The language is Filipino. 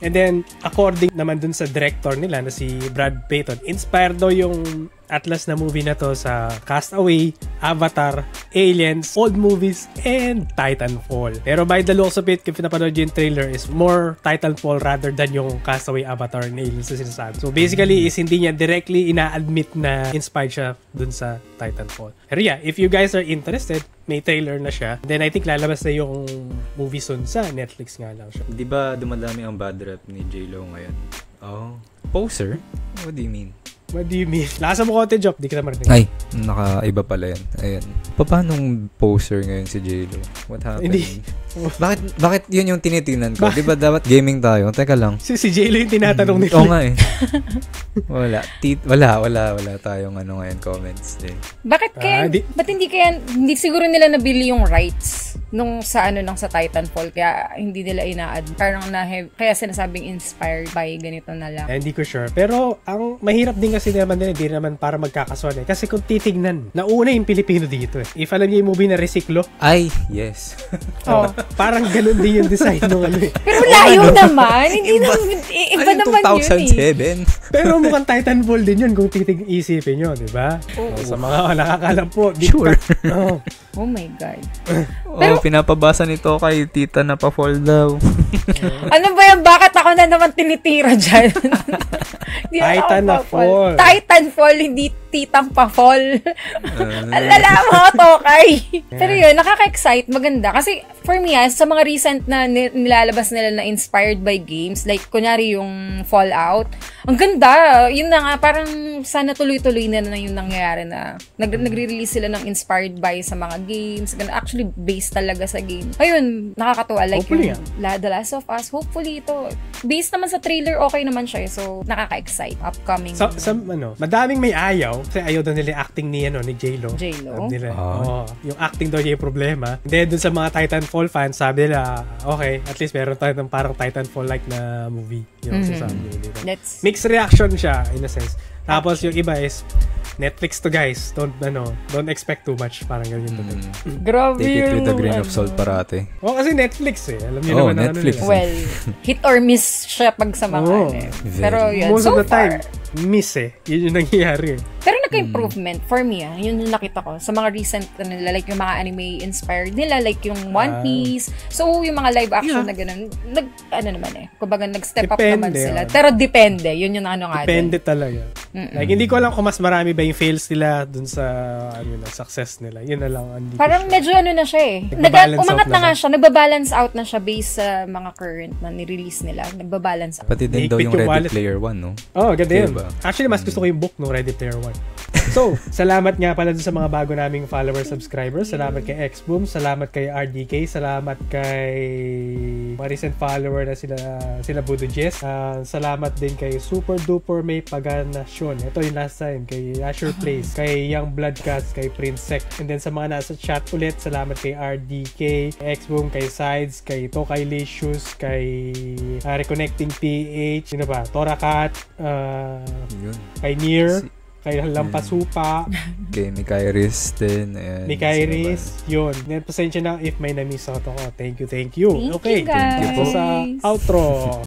And then, according naman dun sa director nila na si Brad Peyton, inspired daw yung Atlas na movie na to sa Castaway, Avatar, Aliens, old movies, and Titanfall. Pero by the looks of it, kung pinapanood yung trailer, is more Titanfall rather than yung Castaway, Avatar, and Aliens na sinasabi. So basically, is hindi niya directly ina-admit na inspired siya dun sa Titanfall. Pero yeah, if you guys are interested, may trailer na siya. Then I think lalabas na yung movie soon sa Netflix nga lang siya. Di ba dumadami ang bad rap ni J-Lo ngayon? Oh. Poser? What do you mean? What do you mean? Lasa mo konti, Job. Di kita marinig. Ay, nakaiba pala yan. Ayan. Paano poser ngayon si J-Lo? What happened? Hindi. Bakit yun yung tinitingnan ko? Di ba dapat gaming tayo? Teka lang. Si J-Lo yung tinatanong nila. Oo nga eh. Wala tayong ngayon comments eh. Bakit kaya, ba't hindi siguro nila nabili yung rights nung sa Titanfall, kaya hindi nila parang kaya sinasabing inspired by ganito na lang. Hindi ko sure. Pero ang mahirap din kasi naman din, hindi naman para magkakasuan eh. Kasi kung titignan, nauna yung Pilipino dito eh. If alam niyo yung movie na Resiklo. Ay, yes. Parang ganun din yung design nung ano eh. Pero layo naman. Hindi naman, iba naman 2007. yun eh. Pero mukhang Titanfall din yun kung isipin nyo, di ba? Sa mga nakakalam po. Sure. Oh my God. Pero, pinapabasa nito kay tita na pa-fall daw. Ano ba yan? Bakit ako na naman tinitira dyan? Titanfall. Titanfall, hindi titang pa-fall. Alala mo, Tokay. Pero yun, nakaka-excite, maganda. Kasi for me, sa mga recent na nilalabas nila na inspired by games, like kunyari yung Fallout, ang ganda. Yun na nga, parang sana tuloy-tuloy na yung nangyayari na nagre-release sila ng inspired by sa mga games. Actually, based talaga sa game. Ayun, nakakatuwa. Like hopefully, yung The Last of Us, hopefully ito. Based naman sa trailer, okay naman siya. So, nakaka-excite. Upcoming. Madaming may ayaw. Kasi ayaw daw nila yung acting ni J-Lo. Yung acting daw niya yung problema. Then, dun sa mga Titanfall fans, sabi nila, okay, at least meron tayo ng parang Titanfall-like na movie. Yung sasabi nila. Mixed reaction siya, in a sense. Tapos yung iba is, Netflix to guys. Don't expect too much. Parang ganyan to. Grabe. Take it with a grain of salt parate. Kasi Netflix eh. Alam niyo naman Netflix. Well, hit or miss siya pag sa mga Pero yun, most so of the far, time, miss eh. Yun yung nangyayari eh. Pero nagka-improvement for me yun yung nakita ko sa mga recent nila, like yung mga anime inspired nila, like yung One Piece. So yung mga live action na ganun, kumbaga nag-step up naman sila. Pero depende, yun yung depende talaga. Like hindi ko alam kung mas marami ba yung fails nila dun sa success nila. Yun na lang. Parang medyo na siya eh. Umangat na nga siya, nagbabalance out na siya based sa mga current na ni-release nila. Nagbabalance out. Pati din daw yung Ready Player One, no? Ganda yun. Actually, mas gusto ko yung book no Ready Player One. So, salamat nga pala sa mga bago naming followers, subscribers. Salamat kay Xboom, salamat kay RDK, salamat kay mga recent follower na sila Budo Jess. Salamat din kay Super Duper May Paganasyon. Ito yung last time. Kay Asher Place, kay Young Bloodcast, kay Prince Sec. And then sa mga nasa chat ulit, salamat kay RDK, kay Xboom, kay Sides, kay Tokay Licious, kay Reconnecting PH, sino ba? Torakat, kay Nier, kay Lampasupa, kay Mikairis din. Mikairis, yun. Pasensya na if may na-miss out ako. Thank you. Thank you, guys. Sa outro.